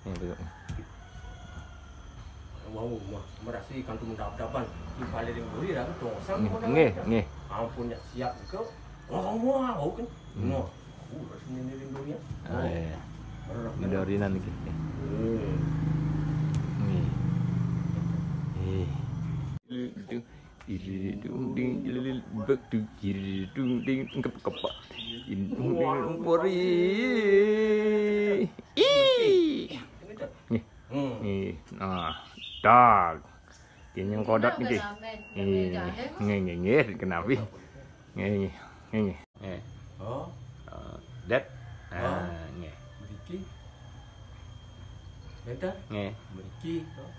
Mau merasi kantung dap-dapan di balik yang buri dah dosang Nggih. Ampun ya siap ke. Mau kan. No. Rasanya ni rindunya. Medorinan iki. Nah, dag. Yang kodat niki. Nggih, kenapa? Nggih. Oh, Dat. Nggih. beriki. Beda. Nggih. Beriki.